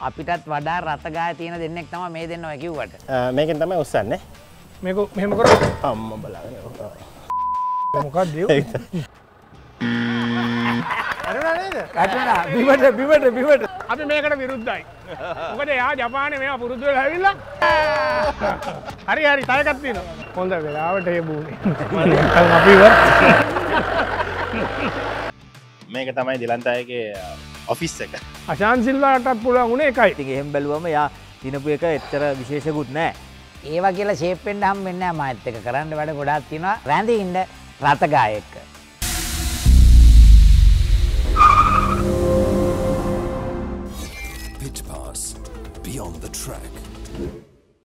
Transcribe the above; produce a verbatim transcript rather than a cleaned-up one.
අපිටත් වඩා රතගාය තියෙන දෙන්නෙක් තමයි මේ දෙන්න ඔය කිව්වට. මේකෙන් තමයි උස්සන්නේ. මේක මෙහෙම කරා. අම්මා බලන්න. මොකක්ද ඒ? අරනා නේද? වැටුණා. බිමට බිමට බිමට. අපි මේකට විරුද්ධයි. මොකද එයා ජපානේ මේවා පුරුදු වෙලා ඇවිල්ලා. හරි හරි තව එකක් තියෙනවා. හොඳ වෙලාවට ඒ බූනේ. අපි ඉවත්. මේක තමයි දිලන්තයගේ ඔෆිස් එක. අශාන් සිල්වාටත් පුළුවන් උනේ එකයි. ඉතින් එහෙම බැලුවම යා දිනපු එක එච්චර විශේෂකුත් නැහැ. ඒවා කියලා ෂේප් වෙන්න හම් වෙන්නේ නැහැ මාත් එක්ක. කරන්න වැඩ ගොඩාක් තියෙනවා. රැඳී ඉන්න රතගාය එක්ක. Pitch Pass, Beyond the Track.